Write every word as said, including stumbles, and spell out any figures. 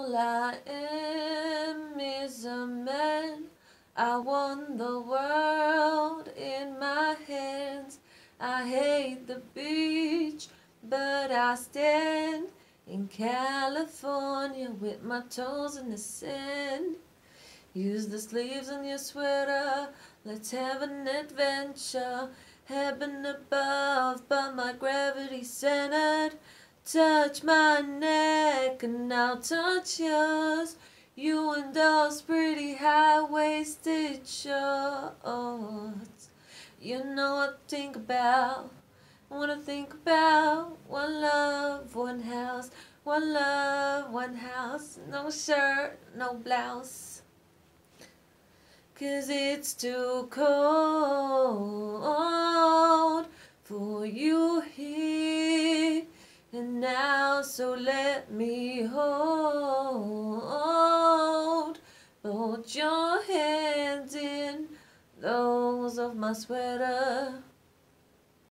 All I am is a man. I want the world in my hands. I hate the beach, but I stand in California with my toes in the sand. Use the sleeves on your sweater, let's have an adventure. Heaven above, but my gravity's centered. Touch my neck and I'll touch yours. You and those pretty high-waisted shorts. You know what I think about, what I think about. One love, one house. One love, one house. No shirt, no blouse. 'Cause it's too cold for you here and now, so let me hold both your hands in those of my sweater.